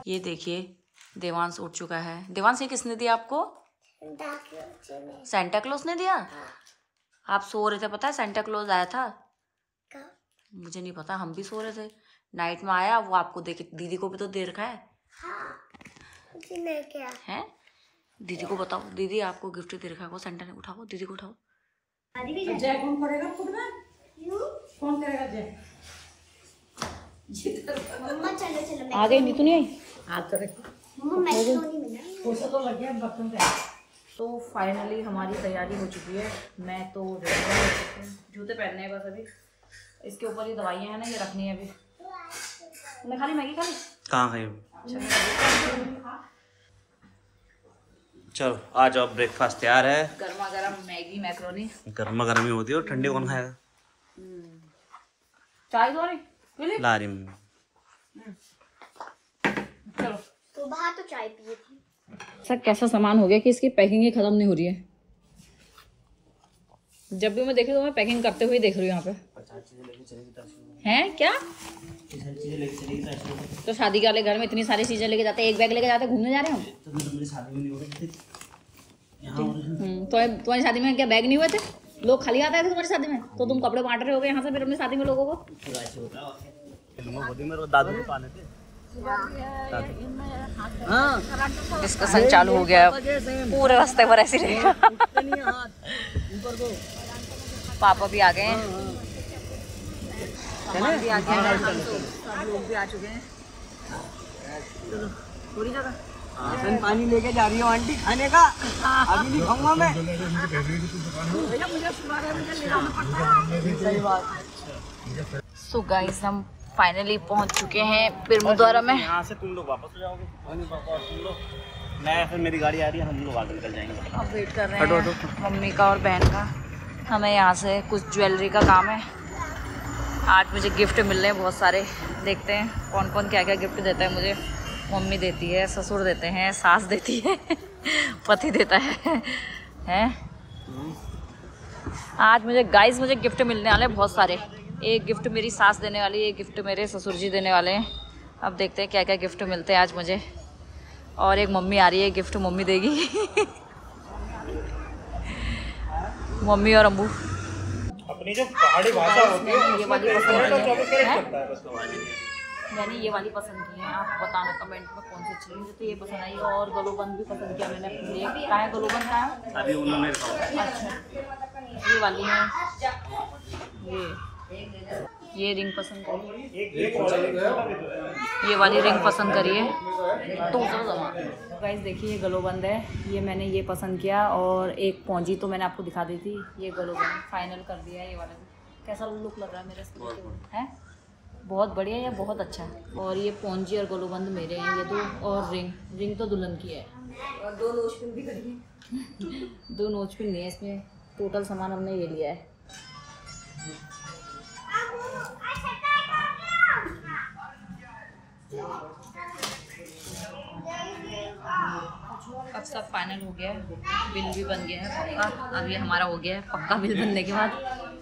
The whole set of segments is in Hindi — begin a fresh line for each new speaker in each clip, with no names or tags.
ये देखिए देवांश उठ चुका है। देवांश ये किसने दिया आपको? सेंटा क्लॉज ने दिया। आप सो रहे थे, पता है सेंटा क्लॉज आया था? मुझे नहीं पता, हम भी सो रहे थे। नाइट में आया वो, आपको देखे दीदी को भी तो दे रखा है। क्या है? दीदी को बताओ, दीदी आपको गिफ्ट दे रखा है वो सेंटा ने। उठाओ दीदी को, उठाओ।
जय कौन करेगा खुद में? कौन करेगा जय?
मम्मा चलो चलो।
आ गई नीतू नहीं आई?
हाथ करे
मम्मा मैक्रोनी मिला।
पैसा तो लग गया बर्तन पे।
तो फाइनली हमारी तैयारी हो चुकी है। मैं तो रेडी हो चुकी हूँ, जूते पहनने हैं बस अभी। इसके ऊपर ये दवाइयाँ हैं ना, ये रखनी है अभी। तुमने खाली मैगी खाली?
कहाँ खाई? चलो आ जाओ, ब्रेकफास्ट तैयार है।
गर्मा गर्म मैगी मैक्रोनी।
गर्मा गर्म ही होती है और ठंडी कौन खाएगा?
चाय दो रही
ला रही मम्मी।
चलो।
तो बाहर तो चाय पिए थी।
सर कैसा सामान हो गया कि इसकी पैकिंग ही खत्म नहीं हो रही है। जब भी मैं देखी तो मैं पैकिंग करते हुए देख रही हूँ यहाँ पे। हैं क्या? तो शादी वाले घर में इतनी सारी चीजें लेके जाते हैं, एक बैग लेके जाते, घूमने जा रहे हैं हम। तो तुम्हारी शादी में क्या बैग नहीं हुए थे? लोग खाली आते थे तुम्हारी शादी में, तो तुम कपड़े बांट रहे होगे यहाँ से फिर अपनी शादी में लोगों को। डिस्कशन चालू हो गया, पूरे रास्ते पर ऐसे रहेगा। पापा भी आ गए हैं, सामान भी आ गया है, सब लोग भी आ चुके हैं। चलो पूरी जगह
पानी लेके जा रही हूँ आंटी खाने का। अभी नहीं खाऊंगा मैं। सही बात।
सो गाइस हम फाइनली पहुंच चुके हैं बिरमुद्वारा में।
यहाँ से तुम लोग वापस हो जाओगे? पापा तुम लोग, मैं फिर मेरी गाड़ी आ रही है, हम लोग आगे निकल जाएंगे।
अब वेट कर रहे हैं मम्मी का और बहन का। हमें यहाँ से कुछ ज्वेलरी का काम है। आज मुझे गिफ्ट मिल रहे हैं बहुत सारे, देखते हैं कौन कौन क्या क्या गिफ्ट देता है मुझे। मम्मी देती है, ससुर देते हैं, सास देती है, पति देता है। हैं? आज मुझे गाइस मुझे गिफ्ट मिलने वाले बहुत सारे। एक गिफ्ट मेरी सास देने वाली है, एक गिफ्ट मेरे ससुर जी देने वाले हैं। अब देखते हैं क्या क्या गिफ्ट मिलते हैं आज मुझे। और एक मम्मी आ रही है, गिफ्ट मम्मी देगी। मम्मी और अम्बू।
अपनी जो पहाड़ी भाषा होती है
ये वाली पसंद है, मैंने ये वाली पसंद की है। आप बताना कमेंट में कौन सी अच्छी लगी। तो ये पसंद आई, और गलोबंद भी पसंद किया मैंने अपने लिए। कहाँ है गलोबंद? कहाँ है?
अभी उन्होंने रखा।
अच्छा ये वाली है, ये रिंग पसंद करिए, ये वाली रिंग पसंद करिए। तो गाइस देखिए ये गलोबंद है, ये मैंने ये पसंद किया। और एक पौंजी तो मैंने आपको दिखा दी थी, ये गलोबंद फाइनल कर दिया है। ये वाला कैसा लुक लग रहा है मेरे है? बहुत बढ़िया या बहुत अच्छा। और ये पौंजी और गलोबंद मेरे हैं ये दो। और रिंग तो दुल्हन की है। और दो नोचपिन भी करिए। दो नोचपिन नहीं है इसमें, टोटल सामान हमने ये लिया है। अब सब फाइनल हो गया है, बिल भी बन गया है पक्का। अब ये हमारा हो गया है पक्का बिल बनने के बाद।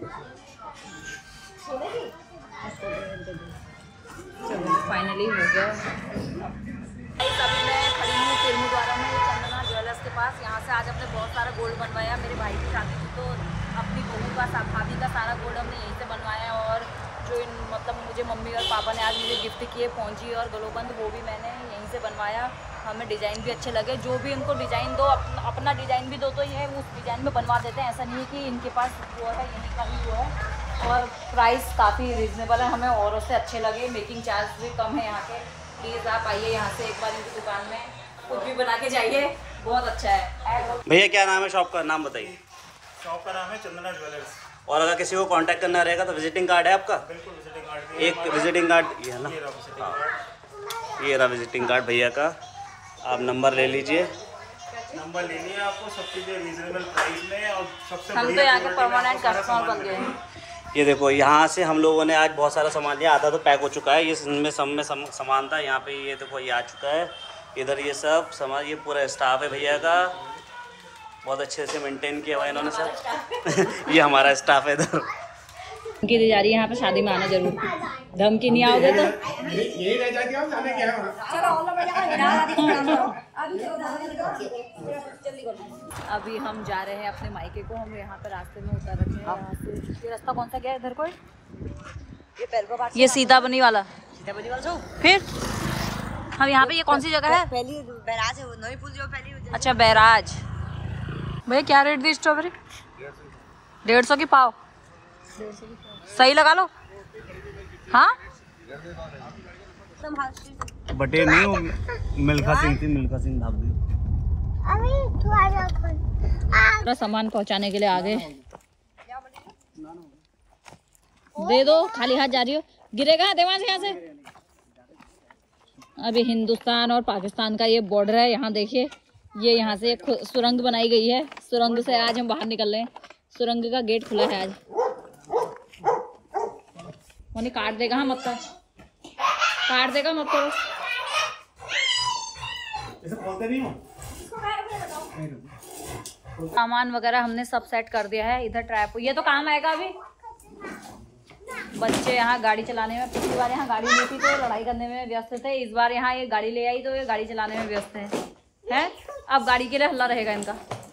चलो फाइनली हो गया। अभी मैं खड़ी हूँ बिरमुद्वारा में चंदना ज्वेलर्स के पास। यहाँ से आज हमने बहुत सारा गोल्ड बनवाया। मेरे भाई की शादी थी तो अपनी बहू का भाभी का सारा गोल्ड हमने यहीं से बनवाया। और जो मतलब मुझे मम्मी और पापा ने आज मुझे गिफ्ट किए पौंजी और गलोबंद, वो भी मैंने यहीं से बनवाया। हमें डिज़ाइन भी अच्छे लगे। जो भी इनको डिज़ाइन दो, अपना डिज़ाइन भी दो तो ये उस डिज़ाइन में बनवा देते हैं। ऐसा नहीं है कि इनके पास वो है, यहीं का ही वो है। और प्राइस काफ़ी रिजनेबल है, हमें औरों से अच्छे लगे। मेकिंग चार्ज भी कम है यहाँ के। प्लीज़ आप आइए यहाँ से एक बार इनकी दुकान में, कुछ भी बना के जाइए, बहुत अच्छा है।
भैया क्या नाम है शॉप का? नाम बताइए।
शॉप का नाम है चंदना ज्वेलर्स।
और अगर किसी को कांटेक्ट करना रहेगा तो विजिटिंग कार्ड है आपका?
बिल्कुल विजिटिंग कार्ड।
एक विजिटिंग कार्ड ये है ना, ये रहा विजिटिंग कार्ड भैया का। आप नंबर ले लीजिए,
नंबर लेनी है आपको। सब चीज़ें रीजनेबल प्राइस में और सबसे
हम तो यहाँ के परमानेंट कस्टमर बन गए हैं।
ये देखो यहाँ से हम लोगों ने आज बहुत सारा सामान लिया। आधा तो पैक हो चुका है, ये सब में सामान था। यहाँ पे ये देखो ये आ चुका है। इधर ये सब सामान, ये पूरा स्टाफ है भैया का, बहुत अच्छे से मेंटेन किया हुआ है इन्होंने सब। ये हमारा स्टाफ है इधर।
धमकी दी जा रही है यहाँ पे, शादी में आना जरूर। धमकी नहीं आओगे तो
यही रह जाती है, जाने क्या है।
अभी हम जा रहे हैं अपने मायके को। हम यहाँ पे रास्ते में उतर रखे हैं। यहाँ से ये रास्ता कौन सा गया है इधर को? ये सीता बनी वाला। फिर हम यहाँ पे, ये कौन सी जगह है?
पहली बैराज है वो, नई पुल जो पहली।
अच्छा बैराज। भैया क्या रेट दी स्ट्रॉबेरी? 150 की पाव। सही लगा लो। हाँ
बटे नहीं, मिल्खा सिंह थी, मिल्खा सिंह ढाबी।
पूरा सामान पहुंचाने के लिए आ गए। दे दो, खाली हाथ जा रही हो, गिरेगा देवांश यहाँ से। अभी हिंदुस्तान और पाकिस्तान का ये बॉर्डर है। यहाँ देखिए, ये यहाँ से एक सुरंग बनाई गई है। सुरंग से आज हम बाहर निकल रहे हैं। सुरंग का गेट खुला है आज। उन्हें काट देगा। हाँ मत कर, काट देगा मत करो। सामान वगैरह हमने सब सेट कर दिया है। इधर ट्रैप, ये तो काम आएगा अभी। बच्चे यहाँ गाड़ी चलाने में, पिछली बार यहाँ गाड़ी ली थी तो लड़ाई करने में व्यस्त थे। इस बार यहाँ ये गाड़ी ले आई तो ये गाड़ी चलाने में व्यस्त है? अब गाड़ी के लिए हल्ला रहेगा इनका।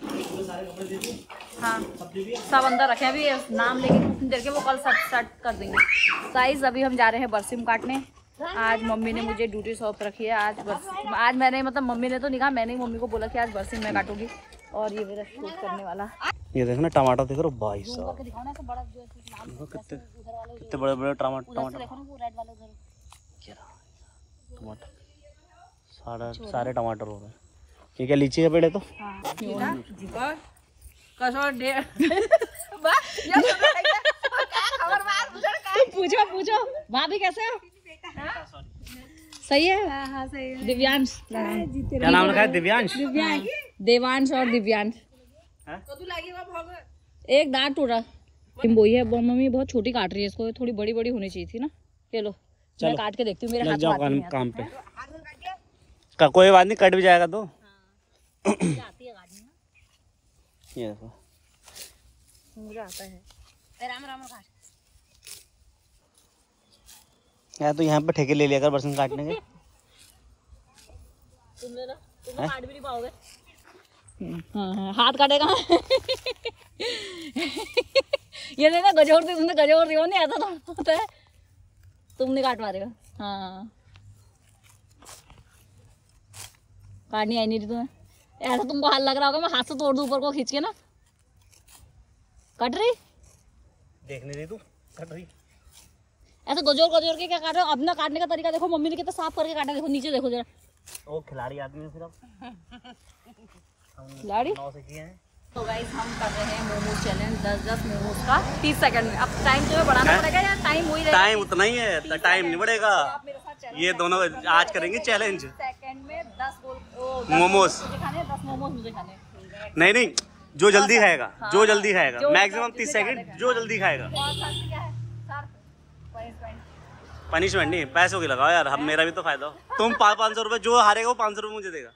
हाँ सब अंदर रखे, अभी नाम लेके कुछ देर के वो कल सेट कर देंगे। गाइस अभी हम जा रहे हैं बरसिम काटने। आज मम्मी ने मुझे ड्यूटी सौंप रखी है। आज मैंने, मतलब मम्मी ने तो नहीं कहा, मैंने ही मम्मी को बोला कि आज बरसिम मैं काटूंगी। और ये मेरा शूट करने वाला।
ये देखो ना टमाटर, देख रहे हो भाई साहब, कितने बड़े बड़े टमाटर। टमाटर सारे टमाटर हो गए। ये क्या लीची का पेड़ है? तो
पूछो पूछो भाभी कैसे हो? सही है। हाँ सही है। दिव्यांश,
क्या नाम रखा है? दिव्यांश,
देवांश और दिव्यांश। एक दांत टूटा। वही है मम्मी, बहुत छोटी काट रही है इसको, थोड़ी बड़ी बड़ी होनी चाहिए थी ना। ये लो मैं काट के देखती हूँ, मेरे हाथ
जाओ काम पे। कोई बात नहीं, कट भी जाएगा तो।
आती है गाड़ी ना,
ये देखो
मुझे आता है। राम राम काट
यार, तो यहाँ पे ठेके ले लिया कर बरसिम काटने के।
तुम काट भी नहीं पाओगे। हाँ हाथ काटेगा। ये देखा गजोर थी, तुमने गजोर थी, वो नहीं आता था, होता है। तुम नहीं काट पा रहे हो। हाँ काटनी आई नहीं थी तुम्हें। ऐसा तुमको हाथ लग रहा होगा मैं हाथ से तोड़ दूं ऊपर को खींच के ना। कट रही,
देखने दे तू, कट रही।
ऐसा गजोर के क्या काट रहे हो? अपना काटने का तरीका देखो, मम्मी ने कितना साफ करके काटा। देखो नीचे देखो जरा।
वो खिलाड़ी आदमी है सिर्फ।
खिलाड़ी तो गाइस हम कर रहे हैं मोमोज चैलेंज। 10 मोमोज का 30 सेकंड में। अब टाइम तुम्हें बढ़ाना पड़ेगा या टाइम वही रहेगा?
टाइम उतना ही है, टाइम नहीं बढ़ेगा। ये दोनों आज करेंगे चैलेंज।
सेकंड में 10
मोमोज
खाने, 10 मोमोज मुझे खाने।
नहीं, जो जल्दी खाएगा, जो जल्दी खाएगा, मैक्सिमम 30 सेकंड, जो जल्दी खाएगा। पनिशमेंट नहीं, पैसों की लगाओ यार, हम मेरा भी तो फायदा हो। तुम 500 रुपए, जो हारेगा वो 500 रुपए मुझे देगा।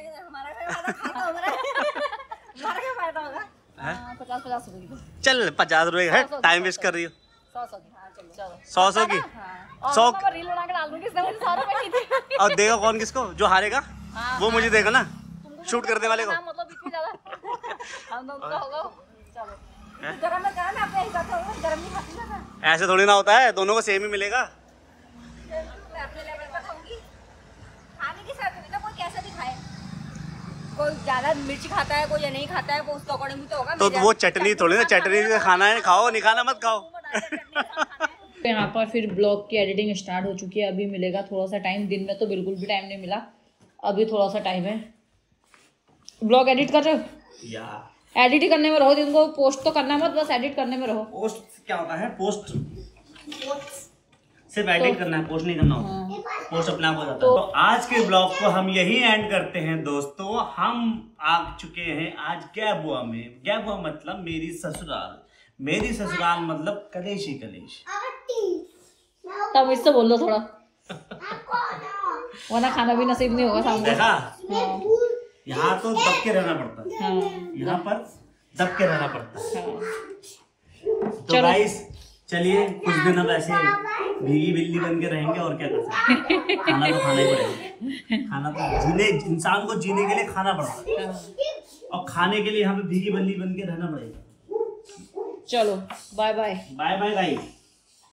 50 रुपए।
चल 50 रुपए है, टाइम वेस्ट कर रही हो। 100 की 100
रील बना के डाल दूंगी, इसने मुझे 100 रुपए की थी।
और देगा कौन किसको? जो हारेगा वो मुझे देगा ना, शूट करने वाले को।
मतलब इतनी ज्यादा हम दोनों का होगा। चलो गरम में कहा ना, अपने हिसाब से होगा, गरम नहीं खाती ना।
ऐसे थोड़ी ना होता है, दोनों को सेम ही मिलेगा।
मैं अपने लेवल पर खाऊंगी। खाने की शर्त नहीं, कोई कैसा भी खाए, कोई ज्यादा मिर्ची खाता है, कोई ये नहीं खाता है, वो उसके अकॉर्डिंग भी तो होगा।
तो वो चटनी थोड़ी ना, चटनी से खाना है, खाओ, नहीं खाना मत खाओ।
यहाँ पर फिर ब्लॉग की एडिटिंग स्टार्ट हो चुकी है। अभी मिलेगा थोड़ा सा टाइम, दिन में तो बिल्कुल भी टाइम नहीं मिला, अभी थोड़ा सा टाइम है। ब्लॉग एडिट कर रहे हो? एडिट ही करने में रहो, जिनको पोस्ट तो करना मत, बस एडिट करने में रहो।
पोस्ट क्या होता है? पोस्ट सिर्फ एडिट करना है, पोस्ट नहीं करना होता। पोस्ट अपने आप हो जाता है। तो आज के ब्लॉग को हम यही एंड करते हैं दोस्तों। हम आ चुके हैं आज गैबुआ में। गैबुआ मतलब मेरी ससुराल, मेरी ससुराल मतलब कलेश ही कलेश।
तब इससे बोल दो थोड़ा, वरना खाना भी नसीब नहीं होगा सामने।
देखा, यहाँ तो दब के रहना पड़ता है। यहाँ पर दब के रहना पड़ता है। तो गाइस चलिए कुछ दिन हम ऐसे भीगी बिल्ली बन के रहेंगे और क्या कर सकते हैं। खाना तो खाना ही पड़ेगा, खाना तो इंसान को जीने के लिए खाना पड़ता है और खाने के लिए यहाँ पे भीगी बिल्ली बन के रहना पड़ेगा।
चलो bye bye.
Bye bye guys.